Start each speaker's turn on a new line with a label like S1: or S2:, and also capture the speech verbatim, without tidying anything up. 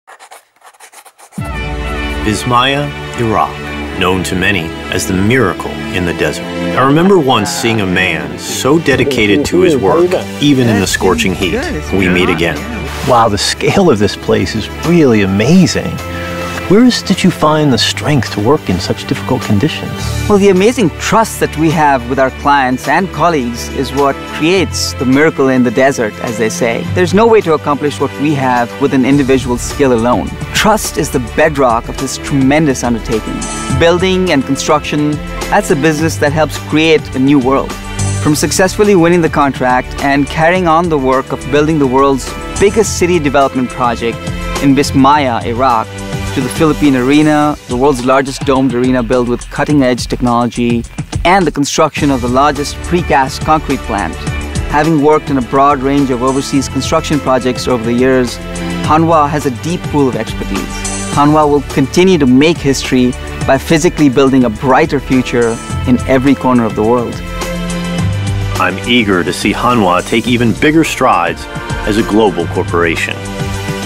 S1: Bismillah, Iraq, known to many as the miracle in the desert. I remember once seeing a man so dedicated to his work, even in the scorching heat. We meet again.
S2: Wow, the scale of this place is really amazing. Where did you find the strength to work in such difficult conditions?
S3: Well, the amazing trust that we have with our clients and colleagues is what creates the miracle in the desert, as they say. There's no way to accomplish what we have with an individual's skill alone. Trust is the bedrock of this tremendous undertaking. Building and construction, that's a business that helps create a new world. From successfully winning the contract and carrying on the work of building the world's biggest city development project in Bismillah, Iraq, to the Philippine Arena, the world's largest domed arena built with cutting-edge technology, and the construction of the largest precast concrete plant. Having worked in a broad range of overseas construction projects over the years, Hanwha has a deep pool of expertise. Hanwha will continue to make history by physically building a brighter future in every corner of the world.
S1: I'm eager to see Hanwha take even bigger strides as a global corporation.